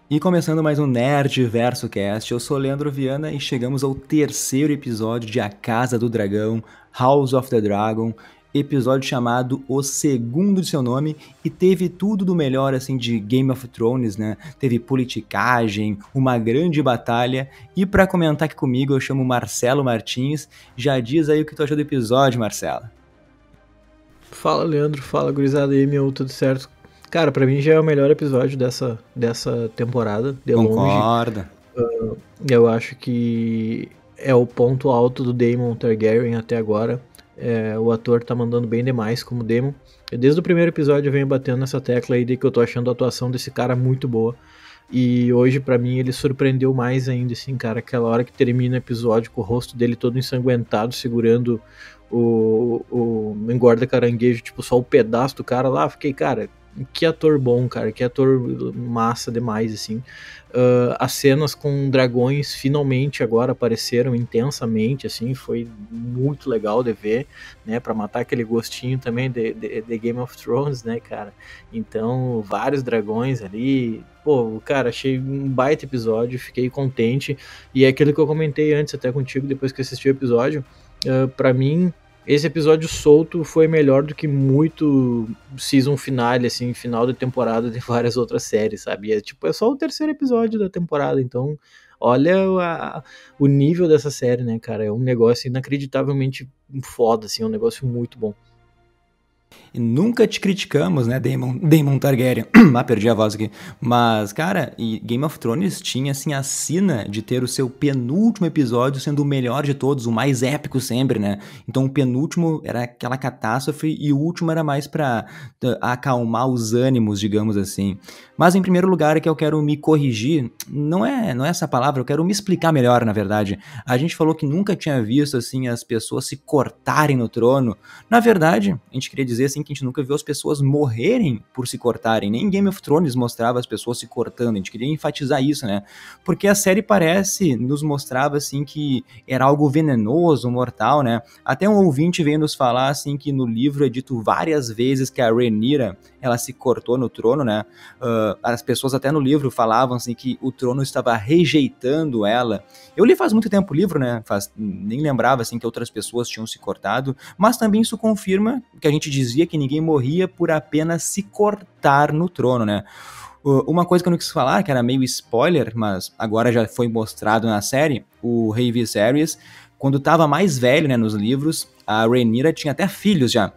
E começando mais um Nerd Verso Cast, eu sou Leandro Viana e chegamos ao terceiro episódio de A Casa do Dragão, House of the Dragon, episódio chamado O Segundo de Seu Nome, e teve tudo do melhor assim de Game of Thrones, né? Teve politicagem, uma grande batalha, e para comentar aqui comigo eu chamo Marcelo Martins. Já diz aí o que tu achou do episódio, Marcelo. Fala, Leandro. Fala, gurizada aí, meu, tudo certo? Cara, pra mim já é o melhor episódio dessa temporada, de longe. Concorda? Eu acho que é o ponto alto do Daemon Targaryen até agora. O ator tá mandando bem demais como Daemon. Desde o primeiro episódio eu venho batendo nessa tecla aí de que eu tô achando a atuação desse cara muito boa. E hoje, pra mim, ele surpreendeu mais ainda, assim, cara. Aquela hora que termina o episódio com o rosto dele todo ensanguentado, segurando o engorda caranguejo, tipo, só o pedaço do cara lá. Fiquei, cara, que ator bom, cara. Que ator massa demais, assim. As cenas com dragões finalmente agora apareceram intensamente, assim, foi muito legal de ver, né, pra matar aquele gostinho também de Game of Thrones, né, cara. Então, vários dragões ali. Pô, cara, achei um baita episódio, fiquei contente. E é aquilo que eu comentei antes até contigo, depois que assisti o episódio. Pra mim, esse episódio solto foi melhor do que muito season finale, assim, final da temporada de várias outras séries, sabe? É só o terceiro episódio da temporada, então olha o nível dessa série, né, cara? É um negócio inacreditavelmente foda, assim, é um negócio muito bom. E nunca te criticamos, né, Daemon Targaryen. Ah, perdi a voz aqui. Mas, cara, e Game of Thrones tinha, assim, a sina de ter o seu penúltimo episódio sendo o melhor de todos, o mais épico sempre, né? Então o penúltimo era aquela catástrofe e o último era mais pra acalmar os ânimos, digamos assim. Mas, em primeiro lugar, é que eu quero me corrigir. Não é essa palavra, eu quero me explicar melhor, na verdade. A gente falou que nunca tinha visto, assim, as pessoas se cortarem no trono. Na verdade, a gente queria dizer assim que a gente nunca viu as pessoas morrerem por se cortarem. Nem em Game of Thrones mostrava as pessoas se cortando. A gente queria enfatizar isso, né? Porque a série nos mostrava assim que era algo venenoso, mortal, né? Até um ouvinte veio nos falar assim que no livro é dito várias vezes que a Rhaenyra, ela se cortou no trono, né? As pessoas até no livro falavam assim que o trono estava rejeitando ela. Eu li faz muito tempo o livro, né? Nem lembrava assim que outras pessoas tinham se cortado, mas também isso confirma que a gente dizia que ninguém morria por apenas se cortar no trono, né? Uma coisa que eu não quis falar, que era meio spoiler, mas agora já foi mostrado na série, o rei Viserys, quando estava mais velho, né, nos livros, a Rhaenyra tinha até filhos já.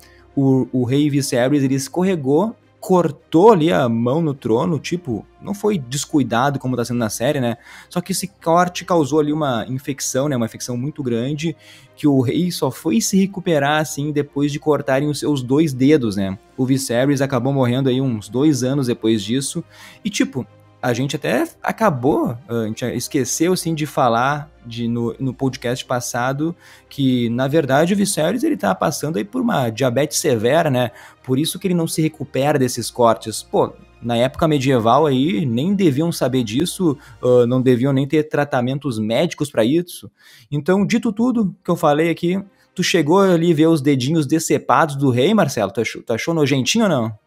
O rei Viserys, ele escorregou, cortou ali a mão no trono, tipo, não foi descuidado como tá sendo na série, né? Só que esse corte causou ali uma infecção, né? Uma infecção muito grande, que o rei só foi se recuperar, assim, depois de cortarem os seus 2 dedos, né? O Viserys acabou morrendo aí uns 2 anos depois disso, e tipo, a gente até acabou, a gente esqueceu, assim, de falar no podcast passado que, na verdade, o Viserys, ele tá passando aí por uma diabetes severa, né? Por isso que ele não se recupera desses cortes. Pô, na época medieval aí, nem deviam saber disso, não deviam nem ter tratamentos médicos para isso. Então, dito tudo que eu falei aqui, tu chegou ali a ver os dedinhos decepados do rei, Marcelo? Tu achou nojentinho ou não?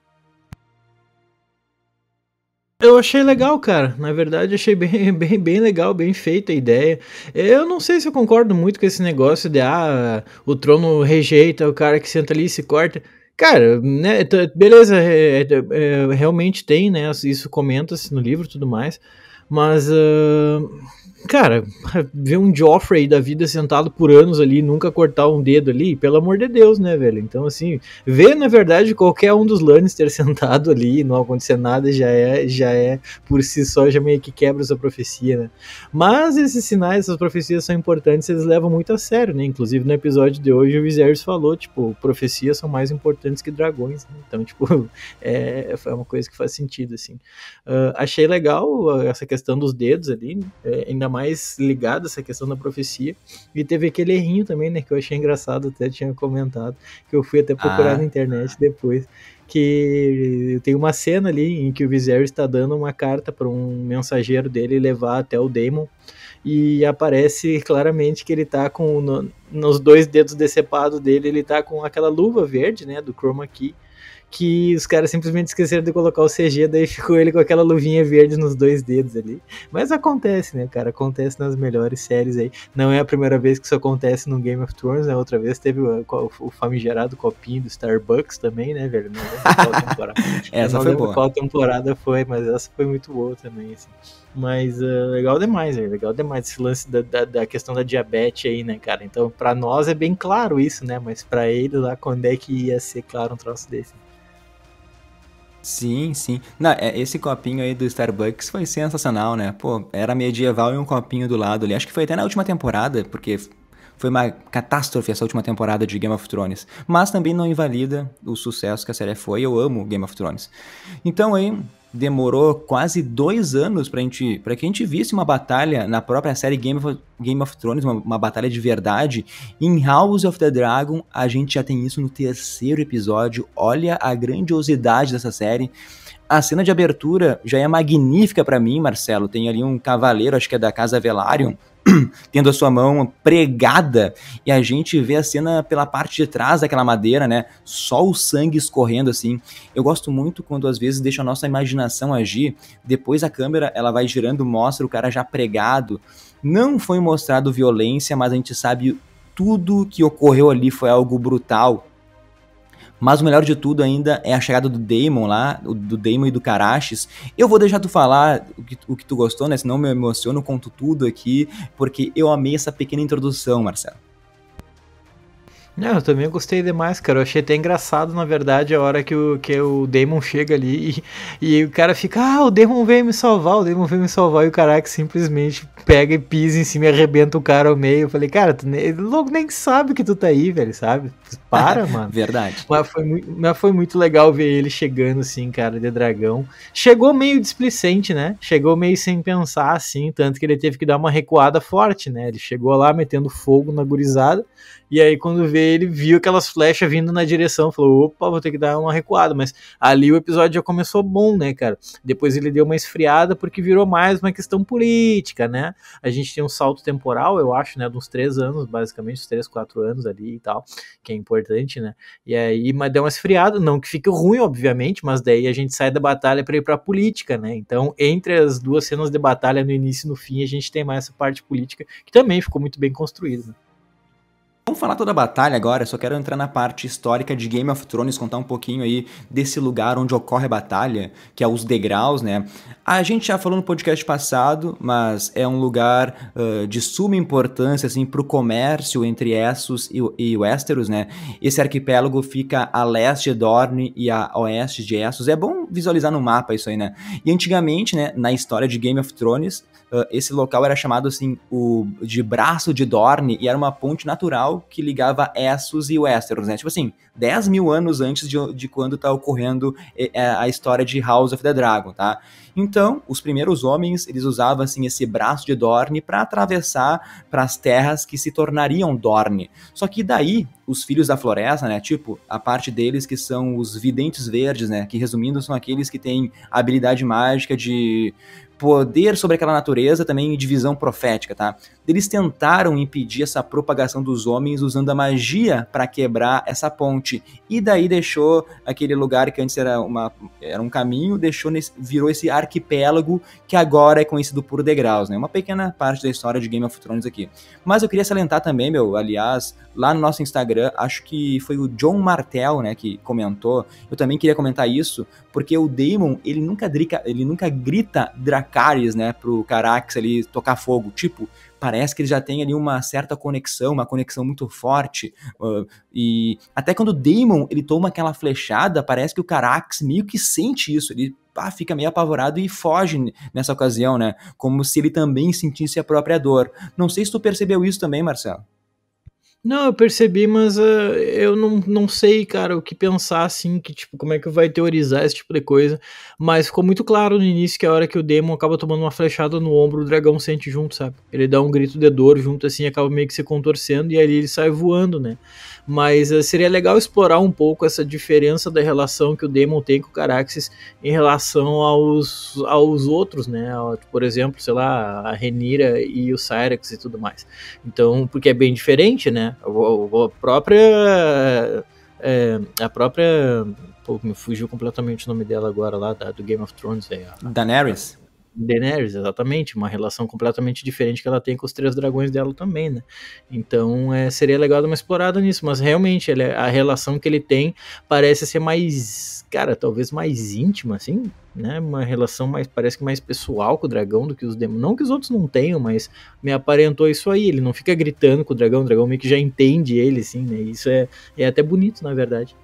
Eu achei legal, cara. Na verdade, achei bem legal, bem feita a ideia. Eu não sei se eu concordo muito com esse negócio de o trono rejeita o cara que senta ali e se corta. Cara, né, beleza, realmente tem, né? Isso comenta-se no livro e tudo mais. Mas cara, ver um Joffrey da vida sentado por anos ali, nunca cortar um dedo ali, pelo amor de Deus, né, velho? Então, assim, ver, na verdade, qualquer um dos Lannister sentado ali e não acontecer nada já é, por si só, já meio que quebra essa profecia, né? Mas esses sinais, essas profecias são importantes, eles levam muito a sério, né? Inclusive, no episódio de hoje, o Viserys falou, tipo, profecias são mais importantes que dragões, né? Então, tipo, é uma coisa que faz sentido, assim. Achei legal essa questão dos dedos ali, ainda mais ligado a essa questão da profecia. E teve aquele errinho também, né, que eu achei engraçado, até tinha comentado, que eu fui até procurar na internet depois, que tem uma cena ali em que o Viserys está dando uma carta para um mensageiro dele levar até o Daemon, e aparece claramente que ele tá nos 2 dedos decepados dele, ele tá com aquela luva verde, né, do Chroma Key, que os caras simplesmente esqueceram de colocar o CG, daí ficou ele com aquela luvinha verde nos 2 dedos ali. Mas acontece, né, cara? Acontece nas melhores séries aí. Não é a primeira vez que isso acontece no Game of Thrones, né? Outra vez teve o famigerado copinho do Starbucks também, né, velho? Não lembro qual temporada. Essa não foi lembro boa. qual temporada foi, mas essa foi muito boa também, assim. Mas legal demais, velho. Legal demais esse lance da questão da diabetes aí, né, cara? Então, pra nós é bem claro isso, né? Mas pra ele lá, quando é que ia ser claro um troço desse? Sim, sim. Não, esse copinho aí do Starbucks foi sensacional, né? Pô, era medieval e um copinho do lado ali. Acho que foi até na última temporada, porque foi uma catástrofe essa última temporada de Game of Thrones. Mas também não invalida o sucesso que a série foi. Eu amo Game of Thrones. Então aí, demorou quase 2 anos pra que a gente visse uma batalha na própria série Game of Thrones, uma batalha de verdade. Em House of the Dragon, a gente já tem isso no 3º episódio. Olha a grandiosidade dessa série. A cena de abertura já é magnífica pra mim, Marcelo. Tem ali um cavaleiro, acho que é da Casa Velaryon, tendo a sua mão pregada, e a gente vê a cena pela parte de trás daquela madeira, né? Só o sangue escorrendo assim. Eu gosto muito quando às vezes deixa a nossa imaginação agir. Depois a câmera ela vai girando, mostra o cara já pregado. Não foi mostrado violência, mas a gente sabe tudo que ocorreu ali foi algo brutal. Mas o melhor de tudo ainda é a chegada do Daemon lá, do Daemon e do Caraxes. Eu vou deixar tu falar o que tu gostou, né? Senão eu me emociono, conto tudo aqui, porque eu amei essa pequena introdução, Marcelo. Não, eu também gostei demais, cara. Eu achei até engraçado, na verdade, a hora que o Daemon chega ali e o cara fica, o Daemon veio me salvar, o Daemon veio me salvar, e o caraca simplesmente pega e pisa em cima e arrebenta o cara ao meio. Eu falei, cara, logo nem sabe que tu tá aí, velho, sabe? Para, mano. Verdade. Mas foi muito legal ver ele chegando, assim, cara, de dragão. Chegou meio displicente, né? Chegou meio sem pensar, assim, tanto que ele teve que dar uma recuada forte, né? Ele chegou lá metendo fogo na gurizada. E aí, quando vê, ele viu aquelas flechas vindo na direção, falou, opa, vou ter que dar uma recuada. Mas ali o episódio já começou bom, né, cara? Depois ele deu uma esfriada, porque virou mais uma questão política, né? A gente tem um salto temporal, eu acho, né, de uns 3 anos, basicamente, uns 3, 4 anos ali e tal, que é importante, né? E aí, mas deu uma esfriada, não que fique ruim, obviamente, mas daí a gente sai da batalha para ir pra política, né? Então, entre as duas cenas de batalha, no início e no fim, a gente tem mais essa parte política, que também ficou muito bem construída, né? Vamos falar toda a batalha agora, só quero entrar na parte histórica de Game of Thrones, contar um pouquinho aí desse lugar onde ocorre a batalha, que é os degraus, né? A gente já falou no podcast passado, mas é um lugar de suma importância, assim, pro comércio entre Essos e Westeros, né? Esse arquipélago fica a leste de Dorne e a oeste de Essos. É bom visualizar no mapa isso aí, né? E antigamente, né, na história de Game of Thrones, esse local era chamado assim de Braço de Dorne e era uma ponte natural que ligava Essos e Westeros, né? Tipo assim, 10 mil anos antes de quando tá ocorrendo a história de House of the Dragon, tá? Então, os primeiros homens, eles usavam assim esse Braço de Dorne para atravessar para as terras que se tornariam Dorne. Só que daí, os Filhos da Floresta, né, tipo, a parte deles que são os Videntes Verdes, né, que resumindo são aqueles que têm habilidade mágica de poder sobre aquela natureza, também de visão profética, tá? Eles tentaram impedir essa propagação dos homens usando a magia para quebrar essa ponte. E daí deixou aquele lugar que antes era um caminho, virou esse arquipélago que agora é conhecido por degraus, né? Uma pequena parte da história de Game of Thrones aqui. Mas eu queria salientar também, aliás, lá no nosso Instagram, acho que foi o John Martel, né, que comentou. Eu também queria comentar isso, porque o Daemon, ele nunca grita Dracarys, né, pro Caraxes ali tocar fogo. Tipo, parece que ele já tem ali uma certa conexão, uma conexão muito forte. E até quando o Daemon, ele toma aquela flechada, parece que o Caraxes meio que sente isso. Ele fica meio apavorado e foge nessa ocasião, né? Como se ele também sentisse a própria dor. Não sei se tu percebeu isso também, Marcelo. Não, eu percebi, mas eu não sei, cara, o que pensar, assim, que, tipo, como é que vai teorizar esse tipo de coisa, mas ficou muito claro no início que a hora que o Daemon acaba tomando uma flechada no ombro, o dragão sente junto, sabe? Ele dá um grito de dor junto, assim, acaba meio que se contorcendo, e ali ele sai voando, né? Mas seria legal explorar um pouco essa diferença da relação que o Daemon tem com o Caraxes em relação aos outros, né? Por exemplo, sei lá, a Rhaenyra e o Syrax e tudo mais. Então, porque é bem diferente, né? A própria Pô, me fugiu completamente o nome dela agora lá, do Game of Thrones. Daenerys? Daenerys, exatamente, uma relação completamente diferente que ela tem com os 3 dragões dela também, né? Então seria legal dar uma explorada nisso, mas realmente a relação que ele tem parece ser mais, cara, talvez mais íntima, assim, né? Uma relação mais, parece que mais pessoal com o dragão do que os demônios. Não que os outros não tenham, mas me aparentou isso aí. Ele não fica gritando com o dragão meio que já entende ele, assim, né? Isso é até bonito, na verdade.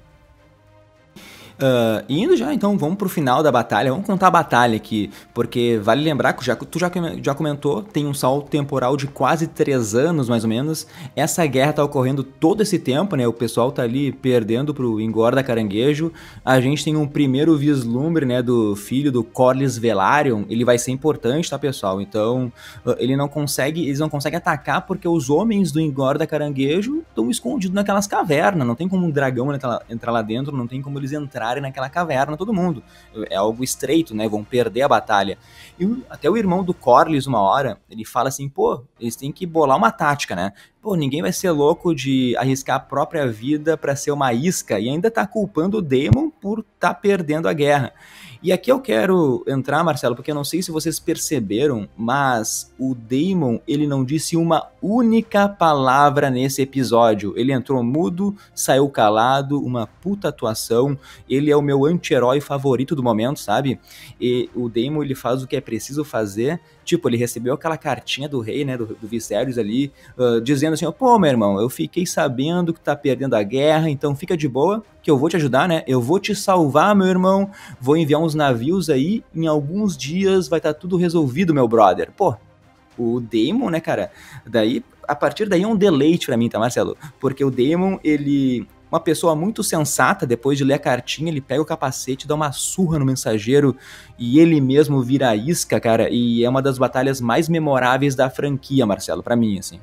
Indo já, então, vamos pro final da batalha. Vamos contar a batalha aqui, porque vale lembrar que tu já comentou, tem um salto temporal de quase 3 anos, mais ou menos. Essa guerra tá ocorrendo todo esse tempo, né? O pessoal tá ali perdendo pro Engorda Caranguejo. A gente tem um primeiro vislumbre, né, do filho do Corlys Velaryon. Ele vai ser importante, tá, pessoal? Então, eles não conseguem atacar porque os homens do Engorda Caranguejo estão escondidos naquelas cavernas. Não tem como um dragão entrar lá dentro, não tem como eles entrarem naquela caverna, todo mundo. É algo estreito, né? Vão perder a batalha. E até o irmão do Corlys, uma hora, ele fala assim, pô, eles têm que bolar uma tática, né? Pô, ninguém vai ser louco de arriscar a própria vida pra ser uma isca e ainda tá culpando o Daemon por tá perdendo a guerra. E aqui eu quero entrar, Marcelo, porque eu não sei se vocês perceberam, mas o Daemon, ele não disse uma única palavra nesse episódio. Ele entrou mudo, saiu calado, uma puta atuação. Ele é o meu anti-herói favorito do momento, sabe? E o Daemon, ele faz o que é preciso fazer. Tipo, ele recebeu aquela cartinha do rei, né, do Viserys ali, dizendo assim, pô, meu irmão, eu fiquei sabendo que tá perdendo a guerra, então fica de boa, que eu vou te ajudar, né? Eu vou te salvar, meu irmão, vou enviar uns navios aí, em alguns dias vai estar tudo resolvido, meu brother. Pô, o Daemon, né, cara, a partir daí é um deleite pra mim, tá, Marcelo? Porque o Daemon, ele... Uma pessoa muito sensata, depois de ler a cartinha, ele pega o capacete, dá uma surra no mensageiro e ele mesmo vira a isca, cara, e é uma das batalhas mais memoráveis da franquia, Marcelo, pra mim, assim.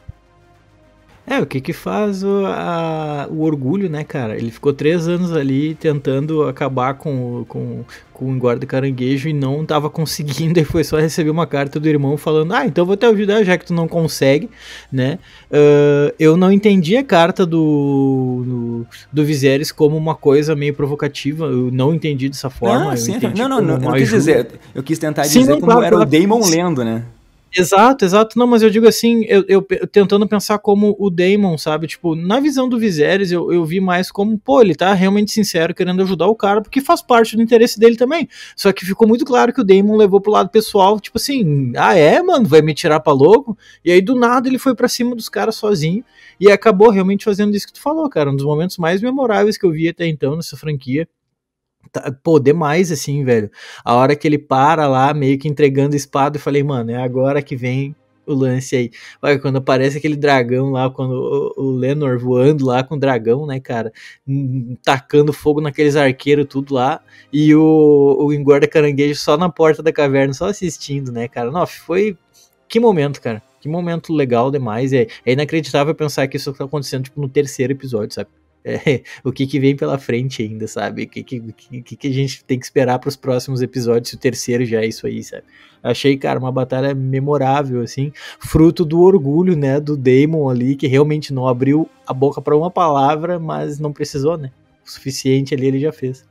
O que faz o orgulho, né, cara? Ele ficou 3 anos ali tentando acabar com o engorda caranguejo e não tava conseguindo, e foi só receber uma carta do irmão falando, então vou te ajudar já que tu não consegue, né? Eu não entendi a carta do Viserys como uma coisa meio provocativa, eu não entendi dessa forma. Sim, eu não quis dizer, eu quis tentar dizer não, como era o Daemon lendo, né? Exato, não, mas eu digo assim, eu tentando pensar como o Daemon, sabe, tipo, na visão do Viserys, eu vi mais como, pô, ele tá realmente sincero, querendo ajudar o cara, porque faz parte do interesse dele também, só que ficou muito claro que o Daemon levou pro lado pessoal, tipo assim, mano, vai me tirar pra louco, e aí do nada ele foi pra cima dos caras sozinho, e acabou realmente fazendo isso que tu falou, cara, um dos momentos mais memoráveis que eu vi até então nessa franquia. Pô, demais, assim, velho. A hora que ele para lá, meio que entregando a espada, eu falei, mano, é agora que vem o lance aí. Olha, quando aparece aquele dragão lá, quando o Lenor voando lá com o dragão, né, cara, tacando fogo naqueles arqueiros tudo lá, e o engorda caranguejo só na porta da caverna, só assistindo, né, cara. Nossa, foi... Que momento, cara. Que momento legal demais. É inacreditável pensar que isso tá acontecendo, tipo, no 3º episódio, sabe? O que vem pela frente ainda, sabe? O que a gente tem que esperar para os próximos episódios, se o 3º já é isso aí, sabe? Achei, cara, uma batalha memorável, assim, fruto do orgulho, né, do Daemon ali, que realmente não abriu a boca para uma palavra, mas não precisou, né? O suficiente ali ele já fez.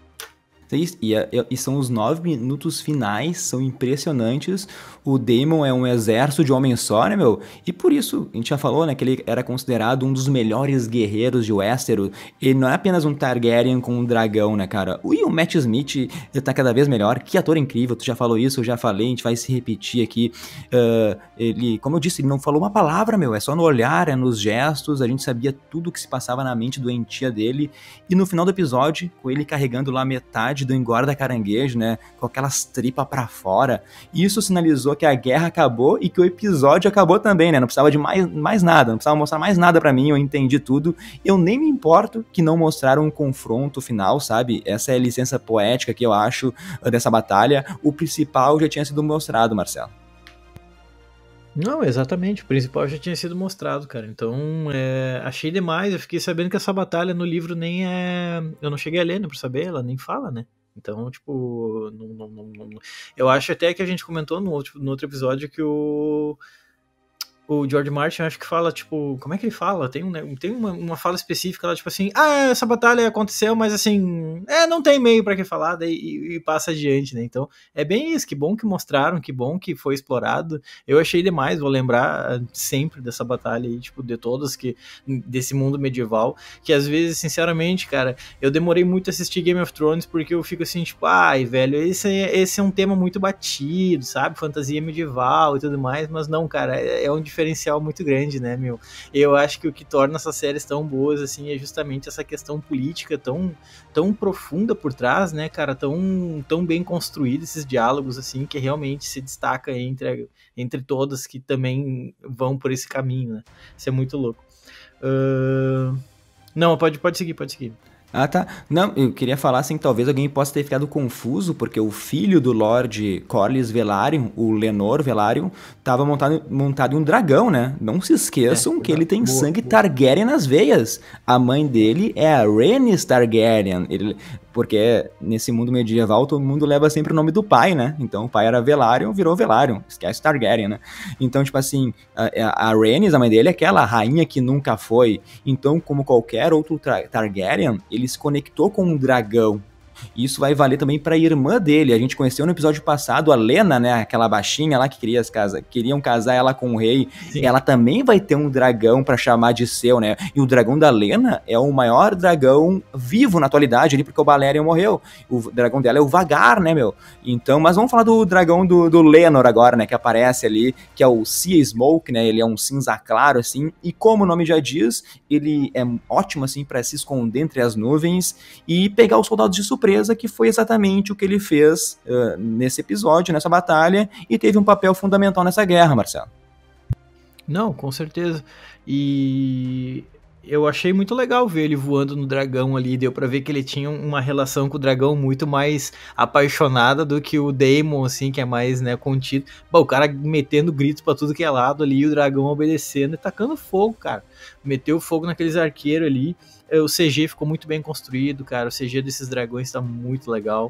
E são os 9 minutos finais, são impressionantes. O Daemon é um exército de homem só, né, meu? E por isso, a gente já falou, né, que ele era considerado um dos melhores guerreiros de Westeros. Ele não é apenas um Targaryen com um dragão, né, cara? E o Matt Smith, ele tá cada vez melhor. Que ator incrível, tu já falou isso, eu já falei, a gente vai se repetir aqui. Ele, como eu disse, ele não falou uma palavra, meu. É só no olhar, é nos gestos, a gente sabia tudo o que se passava na mente doentia dele. E no final do episódio, com ele carregando lá metade do engorda caranguejo, né, com aquelas tripas pra fora, isso sinalizou que a guerra acabou e que o episódio acabou também, né, não precisava de mais nada, não precisava mostrar mais nada pra mim, eu entendi tudo, eu nem me importo que não mostraram um confronto final, sabe, essa é a licença poética que eu acho dessa batalha, o principal já tinha sido mostrado, Marcelo. Não, exatamente, o principal já tinha sido mostrado, cara, então achei demais, eu fiquei sabendo que essa batalha no livro nem é, eu não cheguei a ler, né, pra saber, ela nem fala, né, então, tipo, eu acho até que a gente comentou no outro episódio que o George Martin, acho que fala, tipo, como é que ele fala? Tem uma fala específica lá, tipo assim, essa batalha aconteceu, mas assim, não tem meio pra que falar, daí e passa adiante, né? Então, é bem isso, que bom que mostraram, que bom que foi explorado. Eu achei demais, vou lembrar sempre dessa batalha aí, tipo, de todas, desse mundo medieval, que às vezes, sinceramente, cara, eu demorei muito a assistir Game of Thrones, porque eu fico assim, tipo, velho, esse é um tema muito batido, sabe? Fantasia medieval e tudo mais, mas não, cara, é um diferencial muito grande, né, meu? Eu acho que o que torna essas séries tão boas, assim, é justamente essa questão política tão profunda por trás, né, cara, tão bem construída, esses diálogos, assim, que realmente se destaca entre todas que também vão por esse caminho, né? Isso é muito louco. Não, pode seguir, pode seguir. Ah, tá. Não, eu queria falar assim que talvez alguém possa ter ficado confuso, porque o filho do Lord Corlys Velaryon, o Lenor Velaryon, estava montado em um dragão, né? Não se esqueçam que ele tem sangue Targaryen nas veias. A mãe dele é a Rhaenys Targaryen. Porque nesse mundo medieval todo mundo leva sempre o nome do pai, né? Então o pai era Velaryon, virou Velaryon. Esquece Targaryen, né? Então, tipo assim, a Rhaenys, a mãe dele, é aquela rainha que nunca foi. Então, como qualquer outro Targaryen, ele se conectou com um dragão. Isso vai valer também para a irmã dele. A gente conheceu no episódio passado a Lena, né? Aquela baixinha lá que queriam casar ela com o rei. Sim. Ela também vai ter um dragão para chamar de seu, né? E o dragão da Lena é o maior dragão vivo na atualidade ali, porque o Balerion morreu. O dragão dela é o Vagar, né, meu? Então, mas vamos falar do dragão do Lenor agora, né? Que aparece ali, que é o Sea Smoke, né? Ele é um cinza claro, assim. E como o nome já diz, ele é ótimo, assim, para se esconder entre as nuvens e pegar os soldados de surpresa, que foi exatamente o que ele fez nesse episódio, nessa batalha, e teve um papel fundamental nessa guerra, Marcelo. Não, com certeza. E eu achei muito legal ver ele voando no dragão ali, deu pra ver que ele tinha uma relação com o dragão muito mais apaixonada do que o Daemon, assim, que é mais, né, contido. Bom, o cara metendo gritos pra tudo que é lado ali, e o dragão obedecendo e tacando fogo, cara. Meteu fogo naqueles arqueiros ali. O CG ficou muito bem construído, cara. O CG desses dragões tá muito legal.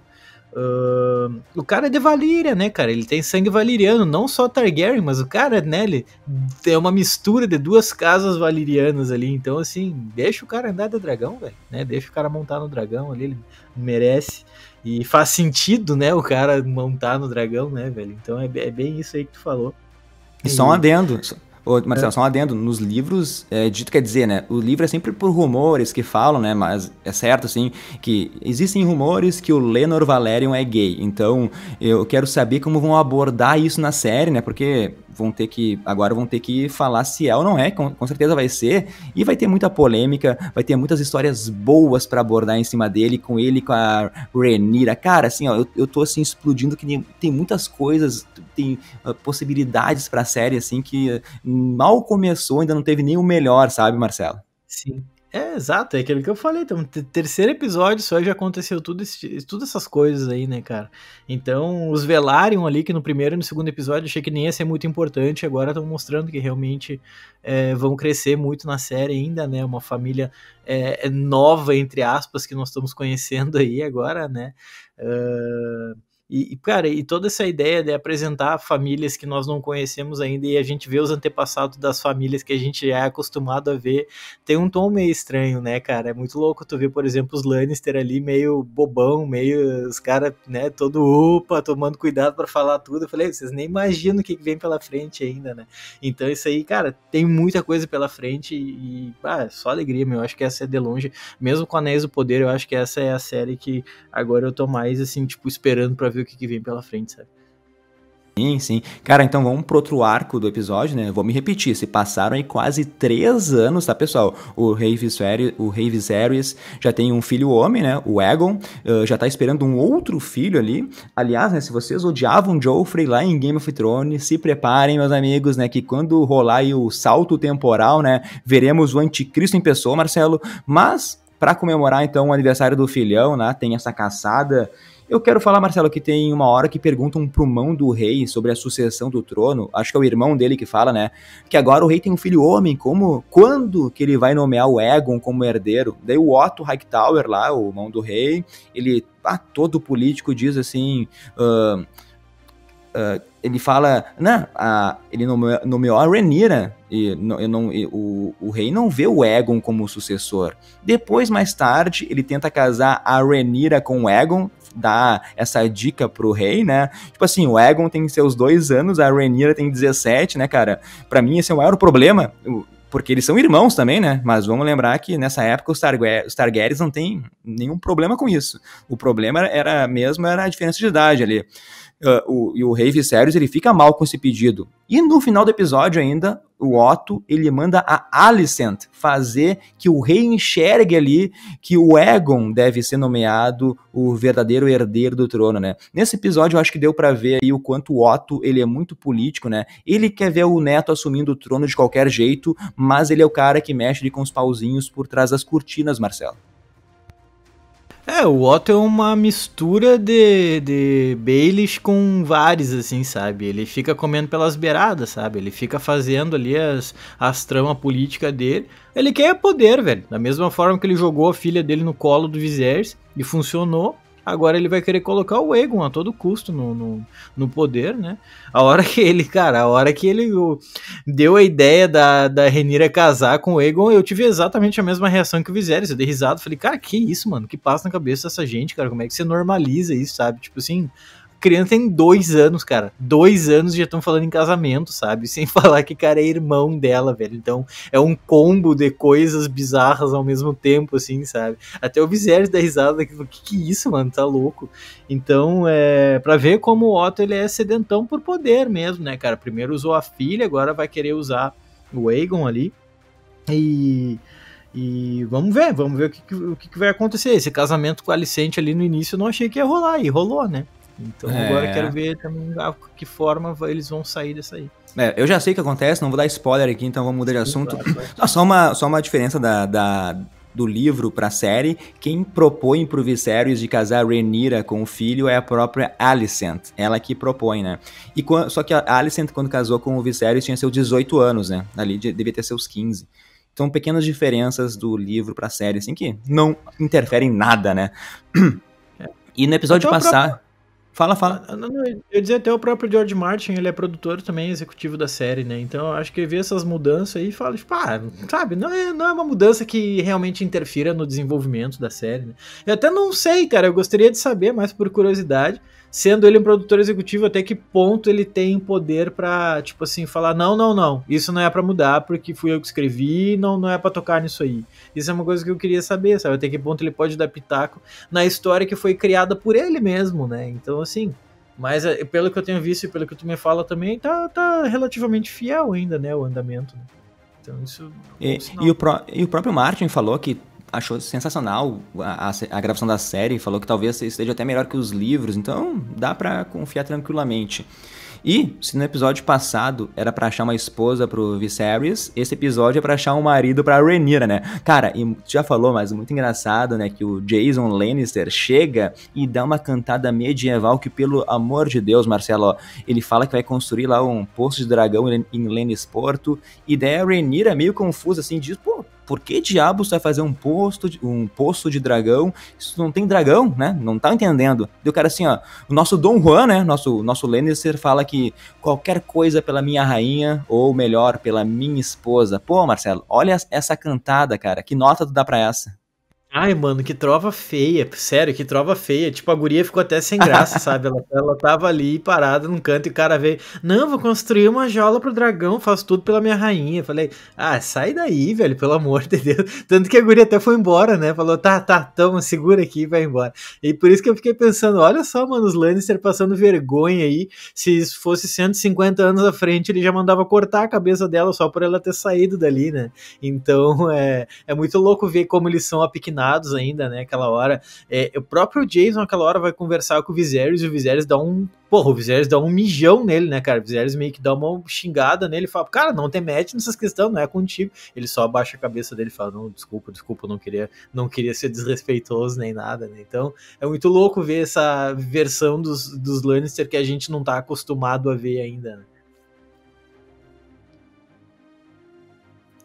O cara é de Valíria, né, cara? Ele tem sangue valiriano, não só Targaryen, mas o cara, né, ele é uma mistura de duas casas valirianas ali. Então, assim, deixa o cara andar de dragão, velho, né? Deixa o cara montar no dragão ali, ele merece. E faz sentido, né, o cara montar no dragão, né, velho? Então é bem isso aí que tu falou. E só um adendo. Ô, Marcelo, só um adendo, nos livros, dito quer dizer, né, o livro é sempre por rumores que falam, né, mas é certo, assim, que existem rumores que o Lenor Valerion é gay, então eu quero saber como vão abordar isso na série, né, porque agora vão ter que falar se é ou não é, com certeza vai ser, e vai ter muita polêmica, vai ter muitas histórias boas pra abordar em cima dele, com ele, com a Rhaenyra, cara, assim, ó, eu tô, assim, explodindo que tem muitas coisas, tem possibilidades pra série, assim, que mal começou, ainda não teve nem o melhor, sabe, Marcelo? Sim. Exato, é aquilo que eu falei, então, terceiro episódio só já aconteceu todas essas coisas aí, né, cara? Então, os Velaryon ali, que no primeiro e no segundo episódio achei que nem ia ser muito importante, agora estão mostrando que realmente vão crescer muito na série ainda, né? Uma família nova, entre aspas, que nós estamos conhecendo aí agora, né? Cara, e toda essa ideia de apresentar famílias que nós não conhecemos ainda e a gente vê os antepassados das famílias que a gente é acostumado a ver, tem um tom meio estranho, né, cara? É muito louco tu ver, por exemplo, os Lannister ali meio bobão, meio os caras, né, todo tomando cuidado pra falar tudo. Eu falei, vocês nem imaginam o que vem pela frente ainda, né? Então isso aí, cara, tem muita coisa pela frente e só alegria, meu. Eu acho que essa é de longe, mesmo com Anéis do Poder, eu acho que essa é a série que agora eu tô mais, assim, tipo, esperando pra ver o que vem pela frente, sabe? Sim, sim. Cara, então vamos pro outro arco do episódio, né? Vou me repetir, se passaram aí quase 3 anos, tá, pessoal? O rei Viserys já tem um filho homem, né? O Aegon, já tá esperando um outro filho ali. Aliás, né, se vocês odiavam Joffrey lá em Game of Thrones, se preparem, meus amigos, né? Que quando rolar aí o salto temporal, né? Veremos o anticristo em pessoa, Marcelo. Mas, pra comemorar, então, o aniversário do filhão, né? Tem essa caçada. Eu quero falar, Marcelo, que tem uma hora que perguntam pro mão do rei sobre a sucessão do trono, acho que é o irmão dele que fala, né, que agora o rei tem um filho homem, quando que ele vai nomear o Aegon como herdeiro? Daí o Otto Hightower lá, o mão do rei, ele, todo político diz assim, ele fala, né, ele nomeou a Rhaenyra, o rei não vê o Aegon como sucessor. Depois, mais tarde, ele tenta casar a Rhaenyra com o Aegon, dá essa dica pro rei, né? Tipo assim, o Aegon tem seus 2 anos, a Rhaenyra tem 17, né, cara? Pra mim, esse é o maior problema, porque eles são irmãos também, né? Mas vamos lembrar que nessa época os Targaryens não tem nenhum problema com isso. O problema era a diferença de idade ali. E o rei Viserys, ele fica mal com esse pedido. E no final do episódio ainda, o Otto, ele manda a Alicent fazer que o rei enxergue ali que o Aegon deve ser nomeado o verdadeiro herdeiro do trono, né? Nesse episódio eu acho que deu pra ver aí o quanto o Otto, ele é muito político, né? Ele quer ver o neto assumindo o trono de qualquer jeito, mas ele é o cara que mexe ali com os pauzinhos por trás das cortinas, Marcelo. O Otto é uma mistura de Baelish com Varys, assim, sabe? Ele fica comendo pelas beiradas, sabe? Ele fica fazendo ali as tramas políticas dele. Ele quer poder, velho. Da mesma forma que ele jogou a filha dele no colo do Viserys e funcionou. Agora ele vai querer colocar o Aegon a todo custo no poder, né? A hora que ele deu a ideia da Rhaenyra casar com o Aegon, eu tive exatamente a mesma reação que o Viserys. Eu dei risada, falei, cara, que isso, mano? Que passa na cabeça dessa gente, cara? Como é que você normaliza isso, sabe? Tipo assim, a criança tem 2 anos, cara. 2 anos e já estão falando em casamento, sabe? Sem falar que, cara, é irmão dela, velho. Então, é um combo de coisas bizarras ao mesmo tempo, assim, sabe? Até o Viserys dá risada daquilo. Que é isso, mano? Tá louco? Então, pra ver como o Otto, ele é sedentão por poder mesmo, né, cara? Primeiro usou a filha, agora vai querer usar o Aegon ali. E vamos ver o que vai acontecer. Esse casamento com a Alicente ali no início eu não achei que ia rolar, e rolou, né? Então agora eu quero ver também que forma eles vão sair dessa aí. Eu já sei o que acontece, não vou dar spoiler aqui, então vamos mudar de assunto. Claro. Só uma diferença do livro pra série. Quem propõe pro Viserys de casar a Rhaenyra com o filho é a própria Alicent. Ela que propõe, né? Só que a Alicent, quando casou com o Viserys, tinha seus 18 anos, né? Ali devia ter seus 15. Então, pequenas diferenças do livro pra série, assim, que não interferem em nada, né? E no episódio passado... Fala. Eu dizia até o próprio George Martin, ele é produtor também, executivo da série, né? Então eu acho que ver essas mudanças aí e fala, tipo, sabe, não é uma mudança que realmente interfira no desenvolvimento da série, né? Eu até não sei, cara, eu gostaria de saber, mais por curiosidade, sendo ele um produtor executivo, até que ponto ele tem poder pra, tipo assim, falar, não, isso não é pra mudar, porque fui eu que escrevi, não é pra tocar nisso aí. Isso é uma coisa que eu queria saber, sabe? Até que ponto ele pode dar pitaco na história que foi criada por ele mesmo, né? Então, assim, mas pelo que eu tenho visto e pelo que tu me fala também, tá relativamente fiel ainda, né, o andamento. Né? Então, isso... E o próprio Martin falou que achou sensacional a gravação da série, falou que talvez esteja até melhor que os livros, então dá pra confiar tranquilamente. E, se no episódio passado era pra achar uma esposa pro Viserys, esse episódio é pra achar um marido pra Rhaenyra, né? Cara, e tu já falou, mas muito engraçado, né, que o Jason Lannister chega e dá uma cantada medieval que, pelo amor de Deus, Marcelo, ó, ele fala que vai construir lá um poço de dragão em Lannisporto, e daí a Rhaenyra meio confusa, assim, diz, pô, por que diabos vai fazer um poço de dragão? Isso não tem dragão, né? Não tá entendendo. E o cara assim, ó, o nosso Dom Juan, né? Nosso Lannister fala que qualquer coisa pela minha rainha, ou melhor, pela minha esposa. Pô, Marcelo, olha essa cantada, cara. Que nota tu dá pra essa? Ai, mano, que trova feia, sério, que trova feia. Tipo, a guria ficou até sem graça, sabe? Ela tava ali parada num canto e o cara veio, não, vou construir uma jaula pro dragão, faço tudo pela minha rainha. Falei, sai daí, velho, pelo amor de Deus. Tanto que a guria até foi embora, né? Falou, tá, tamo, segura aqui e vai embora. E por isso que eu fiquei pensando, olha só, mano, os Lannister passando vergonha aí. Se fosse 150 anos à frente, ele já mandava cortar a cabeça dela só por ela ter saído dali, né? Então, é muito louco ver como eles são apequenados ainda, né, aquela hora, o próprio Jason aquela hora vai conversar com o Viserys e o Viserys dá um mijão nele, né, cara, o Viserys meio que dá uma xingada nele e fala, cara, não tem match nessas questões, não é contigo, ele só abaixa a cabeça dele e fala, não, desculpa, não queria ser desrespeitoso nem nada, né, então é muito louco ver essa versão dos Lannister que a gente não tá acostumado a ver ainda, né.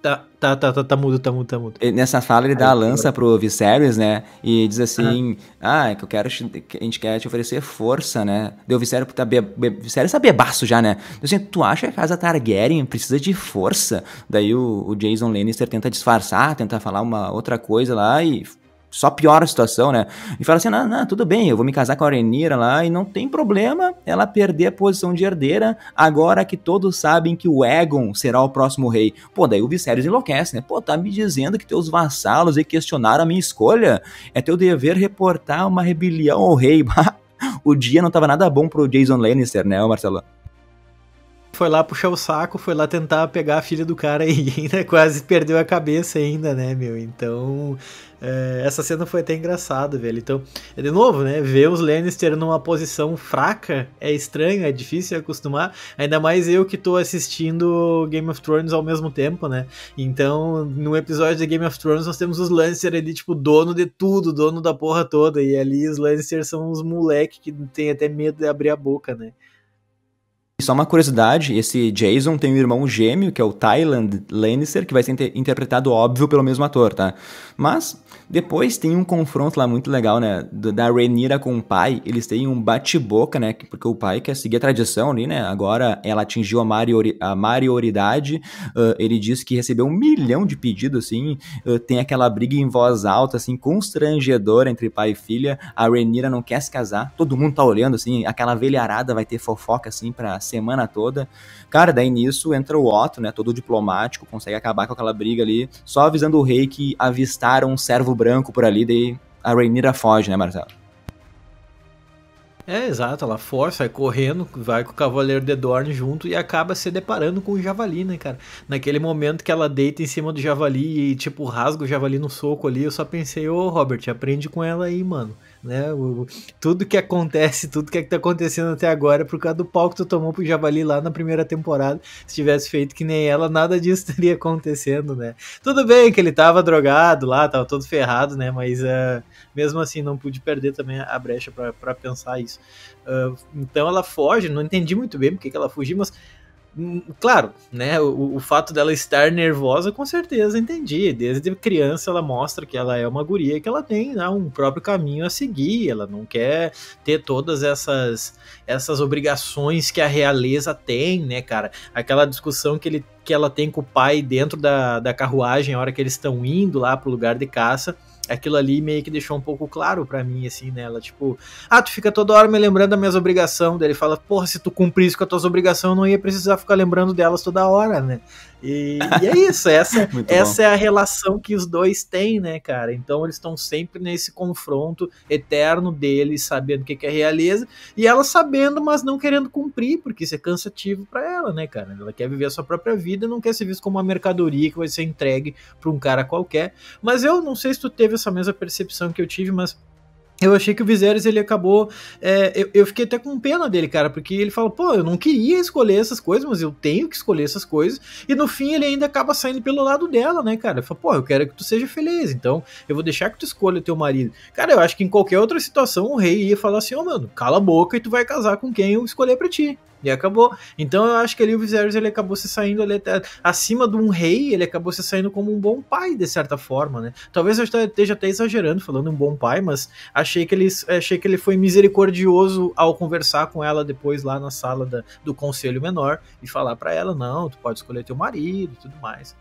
Tá mudo, tá mudo, tá mudo. Nessa fala ele dá a lança pro Viserys, né? E diz assim, é que que a gente quer te oferecer força, né? Deu o Viserys Viserys tá bebaço já, né? Então, assim, tu acha que a casa Targaryen precisa de força? Daí o Jason Lannister tenta disfarçar, tenta falar uma outra coisa lá e só piora a situação, né? E fala assim, não, tudo bem, eu vou me casar com a Rhaenyra lá e não tem problema ela perder a posição de herdeira agora que todos sabem que o Aegon será o próximo rei. Pô, daí o Viserys enlouquece, né? Pô, tá me dizendo que teus vassalos aí questionaram a minha escolha? É teu dever reportar uma rebelião ao rei. O dia não tava nada bom pro Jason Lannister, né, Marcelo? Foi lá puxar o saco, foi lá tentar pegar a filha do cara e ainda quase perdeu a cabeça ainda, né, meu? Então, essa cena foi até engraçada, velho. Então, de novo, né, ver os Lannister numa posição fraca é estranho, é difícil acostumar, ainda mais eu que tô assistindo Game of Thrones ao mesmo tempo, né? Então, no episódio de Game of Thrones nós temos os Lannister ali, tipo, dono de tudo, dono da porra toda, e ali os Lannister são os moleque que tem até medo de abrir a boca, né? Só uma curiosidade, esse Jason tem um irmão gêmeo, que é o Tyland Lannister, que vai ser interpretado, óbvio, pelo mesmo ator, tá? Mas depois tem um confronto lá muito legal, né? Da Rhaenyra com o pai, eles têm um bate-boca, né? Porque o pai quer seguir a tradição ali, né? Agora ela atingiu a maioridade, ele disse que recebeu 1 milhão de pedidos, assim, tem aquela briga em voz alta, assim, constrangedora entre pai e filha, a Rhaenyra não quer se casar, todo mundo tá olhando, assim, aquela velharada vai ter fofoca, assim, pra semana toda. Cara, daí nisso entra o Otto, né, todo diplomático, consegue acabar com aquela briga ali, só avisando o rei que avistaram um servo branco por ali, daí a Rhaenyra foge, né, Marcelo? Exato, ela força, vai correndo, vai com o Cavaleiro de Dorne junto e acaba se deparando com o Javali, né, cara? Naquele momento que ela deita em cima do Javali e, tipo, rasga o Javali no soco ali, eu só pensei, ô, Robert, aprende com ela aí, mano. Né? Tudo que acontece, tudo que tá acontecendo até agora é por causa do pau que tu tomou pro Javali lá na primeira temporada. Se tivesse feito que nem ela, nada disso estaria acontecendo, né? Tudo bem que ele tava drogado lá, tava todo ferrado, né? Mas mesmo assim não pude perder também a brecha pra pensar isso. Então ela foge, não entendi muito bem porque que ela fugiu, mas claro, né, o fato dela estar nervosa, com certeza entendi. Desde criança ela mostra que ela é uma guria, que ela tem, né, um próprio caminho a seguir, ela não quer ter todas essas obrigações que a realeza tem, né, cara? Aquela discussão que ela tem com o pai dentro da carruagem, a hora que eles estão indo lá pro lugar de caça. Aquilo ali meio que deixou um pouco claro pra mim, assim, né? Ela, tipo, tu fica toda hora me lembrando das minhas obrigações. Daí ele fala, porra, se tu cumprisse com as tuas obrigações, eu não ia precisar ficar lembrando delas toda hora, né? E é isso, essa é a relação que os dois têm, né, cara? Então eles estão sempre nesse confronto eterno deles, sabendo o que é realeza, e ela sabendo, mas não querendo cumprir, porque isso é cansativo pra ela, né, cara? Ela quer viver a sua própria vida, não quer ser vista como uma mercadoria que vai ser entregue pra um cara qualquer. Mas eu não sei se tu teve essa mesma percepção que eu tive, mas eu achei que o Viserys, ele acabou... eu fiquei até com pena dele, cara, porque ele fala, pô, eu não queria escolher essas coisas, mas eu tenho que escolher essas coisas, e no fim ele ainda acaba saindo pelo lado dela, né, cara? Ele fala, pô, eu quero que tu seja feliz, então eu vou deixar que tu escolha o teu marido. Cara, eu acho que em qualquer outra situação o rei ia falar assim, mano, cala a boca e tu vai casar com quem eu escolher pra ti. E acabou. Então eu acho que ali o Viserys, ele acabou se saindo ali acima de um rei, ele acabou se saindo como um bom pai, de certa forma, né? Talvez eu esteja até exagerando falando um bom pai, mas achei que ele foi misericordioso ao conversar com ela depois lá na sala do Conselho Menor e falar pra ela, não, tu pode escolher teu marido e tudo mais.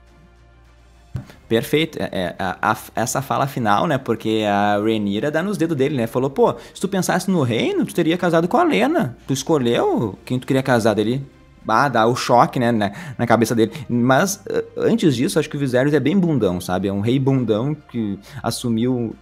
Perfeito, essa fala final, né, porque a Rhaenyra dá nos dedos dele, né, falou, pô, se tu pensasse no reino, tu teria casado com a Lena, tu escolheu quem tu queria casar dele, dá o choque, né, na cabeça dele, mas antes disso, acho que o Viserys é bem bundão, sabe, é um rei bundão que assumiu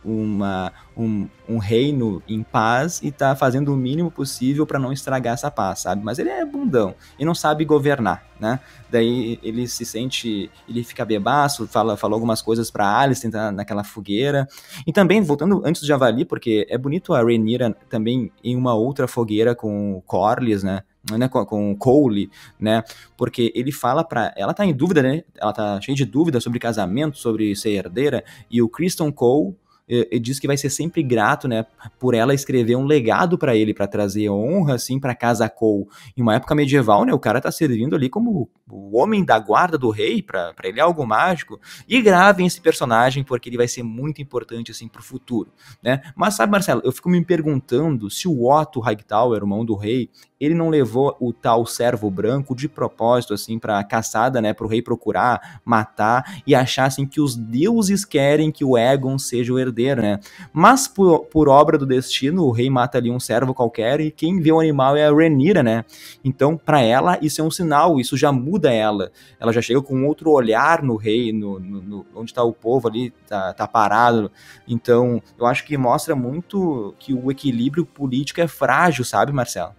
um reino em paz e tá fazendo o mínimo possível para não estragar essa paz, sabe, mas ele é bundão e não sabe governar, né, daí ele se sente, ele fica bebaço, falou algumas coisas pra Alicent naquela fogueira, e também, voltando antes do Javali, porque é bonito a Rhaenyra também em uma outra fogueira com o Corlys, né, com o Cole, né, porque ele fala ela tá em dúvida, né, ela tá cheia de dúvidas sobre casamento, sobre ser herdeira, e o Criston Cole Ele diz que vai ser sempre grato, né, por ela escrever um legado para ele, para trazer honra, assim, para casa Cole. Em uma época medieval, né, o cara tá servindo ali como o homem da guarda do rei, para ele é algo mágico. E gravem esse personagem, porque ele vai ser muito importante, assim, pro futuro, né. Mas sabe, Marcelo, eu fico me perguntando se o Otto Hightower, irmão do rei, ele não levou o tal servo branco de propósito, assim, pra caçada, né, pro rei procurar, matar e achar, assim, que os deuses querem que o Aegon seja o herdeiro, né. Mas por obra do destino, o rei mata ali um servo qualquer e quem vê o animal é a Rhaenyra, né. Então, pra ela, isso é um sinal, isso já muda ela. Ela já chega com outro olhar no rei, onde tá o povo ali, tá parado. Então, eu acho que mostra muito que o equilíbrio político é frágil, sabe, Marcelo?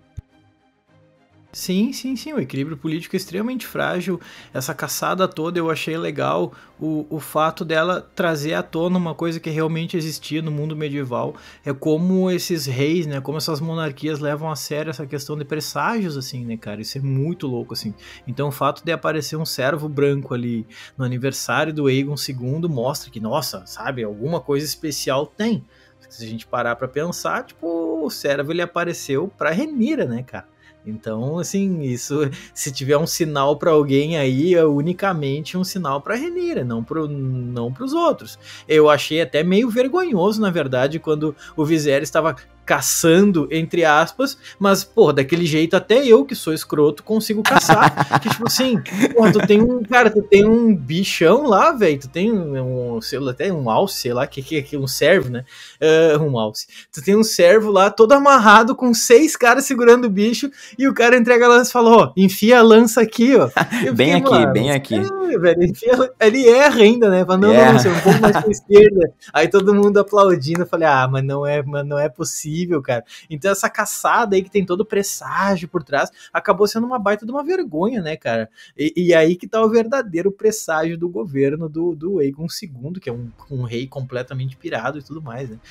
Sim, o equilíbrio político é extremamente frágil. Essa caçada toda eu achei legal, o fato dela trazer à tona uma coisa que realmente existia no mundo medieval, é como esses reis, né, como essas monarquias levam a sério essa questão de presságios, assim, né, cara, isso é muito louco, assim. Então o fato de aparecer um servo branco ali no aniversário do Aegon II mostra que, nossa, sabe, alguma coisa especial tem. Se a gente parar pra pensar, tipo, o servo ele apareceu pra Rhaenyra, né, cara? Então, assim, isso, se tiver um sinal para alguém aí, é unicamente um sinal para Rhaenyra, não pros outros. Eu achei até meio vergonhoso, na verdade, quando o Viserys estava caçando, entre aspas, mas, porra, daquele jeito até eu, que sou escroto, consigo caçar, que tipo assim, porra, tu tem um bichão lá, velho, tu tem sei lá, até um alce, sei lá, que um servo, né, um alce, tu tem um servo lá, todo amarrado, com 6 caras segurando o bicho, e o cara entrega a lança e fala, ó, enfia a lança aqui, ó. Bem aqui. Velho, enfia, ele erra ainda, né, fala, não, um pouco mais pra esquerda, aí todo mundo aplaudindo, eu falei, mas não é possível, cara. Então essa caçada aí que tem todo o presságio por trás, acabou sendo uma baita de uma vergonha, né, cara? E aí que tá o verdadeiro presságio do governo do Aegon II, que é um rei completamente pirado e tudo mais, né?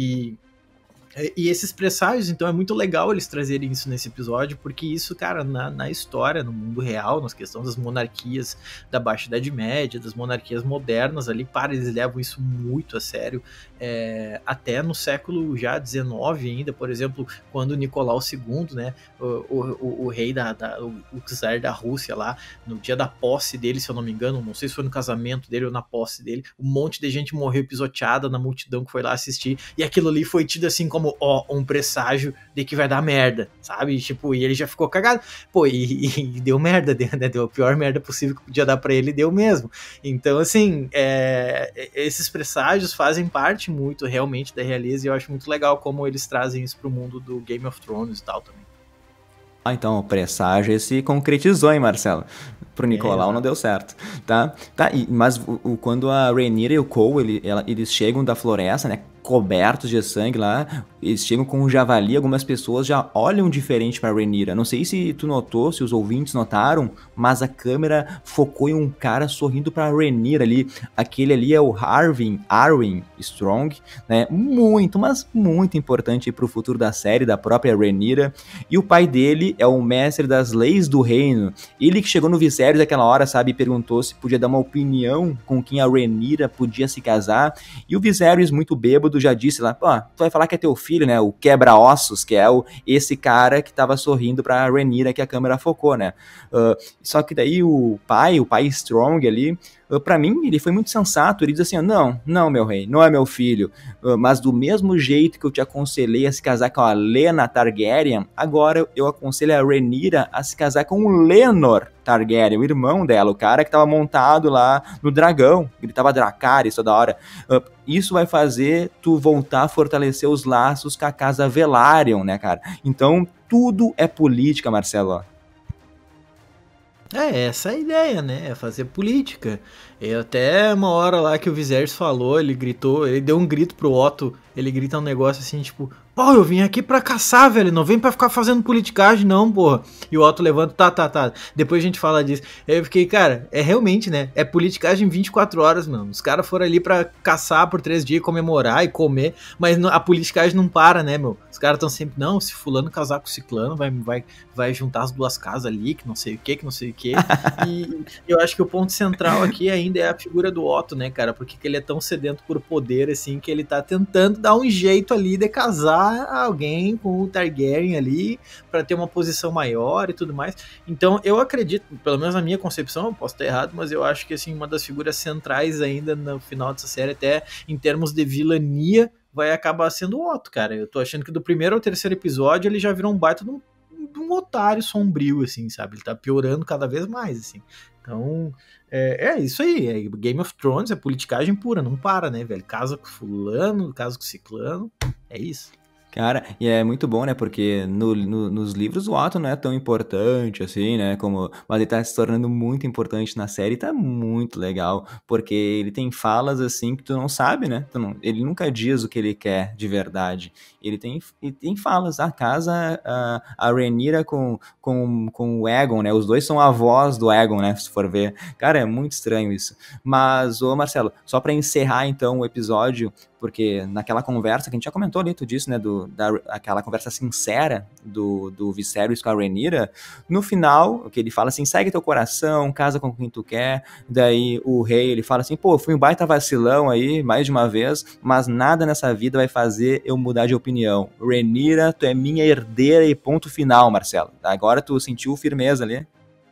E esses presságios, então é muito legal eles trazerem isso nesse episódio, porque isso, cara, na história, no mundo real, nas questões das monarquias da Baixa Idade Média, das monarquias modernas ali, eles levam isso muito a sério, até no século já XIX ainda, por exemplo, quando Nicolau II, né, o rei o czar da Rússia lá, no dia da posse dele, se eu não me engano, não sei se foi no casamento dele ou na posse dele, um monte de gente morreu pisoteada na multidão que foi lá assistir, e aquilo ali foi tido assim como um presságio de que vai dar merda, sabe? Tipo, e ele já ficou cagado. Pô, e deu merda, né? Deu a pior merda possível que podia dar pra ele, deu mesmo. Então, assim, esses presságios fazem parte muito, realmente, da realeza, e eu acho muito legal como eles trazem isso pro mundo do Game of Thrones e tal também. Então o presságio se concretizou, hein, Marcelo? Pro Nicolau não deu certo, tá? Mas quando a Rhaenyra e o Cole, eles chegam da floresta, né, cobertos de sangue lá, eles chegam com um javali, algumas pessoas já olham diferente pra Rhaenyra. Não sei se tu notou, se os ouvintes notaram, mas a câmera focou em um cara sorrindo pra Rhaenyra ali. Aquele ali é o Arryn Strong, né? Muito, mas muito importante pro futuro da série, da própria Rhaenyra. E o pai dele é o mestre das leis do reino. Ele que chegou no Viserys naquela hora, sabe, e perguntou se podia dar uma opinião com quem a Rhaenyra podia se casar. E o Viserys, muito bêbado, já disse lá, pô, tu vai falar que é teu filho, né, o quebra-ossos, que é esse cara que tava sorrindo pra Rhaenyra que a câmera focou, né. Só que daí o pai Strong ali, pra mim, ele foi muito sensato, ele diz assim, não, meu rei, não é meu filho, mas do mesmo jeito que eu te aconselhei a se casar com a Lena Targaryen, agora eu aconselho a Rhaenyra a se casar com o Lenor Targaryen, o irmão dela, o cara que tava montado lá no dragão, ele tava Dracarys toda hora. Isso vai fazer tu voltar a fortalecer os laços com a casa Velaryon, né, cara? Então, tudo é política, Marcelo. Essa é a ideia, né? É fazer política. E até uma hora lá que o Viserys falou, ele deu um grito pro Otto, ele grita um negócio assim, tipo, Pô, eu vim aqui pra caçar, velho, não vem pra ficar fazendo politicagem não, porra. E o Otto levanta, tá, depois a gente fala disso. Aí eu fiquei, cara, é realmente, né, é politicagem 24 horas, mano. Os caras foram ali pra caçar por 3 dias, comemorar e comer, mas a politicagem não para, né, meu. Os caras tão sempre, não, se fulano casar com ciclano, vai juntar as duas casas ali, que não sei o que. E eu acho que o ponto central aqui ainda é a figura do Otto, né, cara, porque ele é tão sedento por poder, assim, que ele tá tentando dar um jeito ali de casar alguém com o Targaryen ali para ter uma posição maior e tudo mais. Então eu acredito, pelo menos na minha concepção, eu posso estar errado, mas eu acho que assim, uma das figuras centrais ainda no final dessa série, até em termos de vilania, vai acabar sendo o Otto, cara. Eu tô achando que do primeiro ao terceiro episódio ele já virou um baita de um otário sombrio, assim, sabe? Ele tá piorando cada vez mais, assim. Então, é isso aí. É Game of Thrones, é politicagem pura, não para, né, velho? Casa com fulano, casa com ciclano, é isso. Cara, e é muito bom, né? Porque nos livros o Otto não é tão importante assim, né? Mas ele tá se tornando muito importante na série e tá muito legal. Porque ele tem falas assim que tu não sabe, né? Ele nunca diz o que ele quer de verdade. Ele tem falas, a casa, a Rhaenyra com o Aegon, né? Os dois são avós do Aegon, né? Se for ver. Cara, é muito estranho isso. Mas, ô Marcelo, só pra encerrar então o episódio, porque naquela conversa que a gente já comentou ali, tu disse, né, aquela conversa sincera do Viserys com a Rhaenyra, no final, que ele fala assim, segue teu coração, casa com quem tu quer, daí o rei, ele fala assim, pô, fui um baita vacilão aí, mais de uma vez, mas nada nessa vida vai fazer eu mudar de opinião. Rhaenyra, tu é minha herdeira e ponto final, Marcelo. Agora tu sentiu firmeza ali?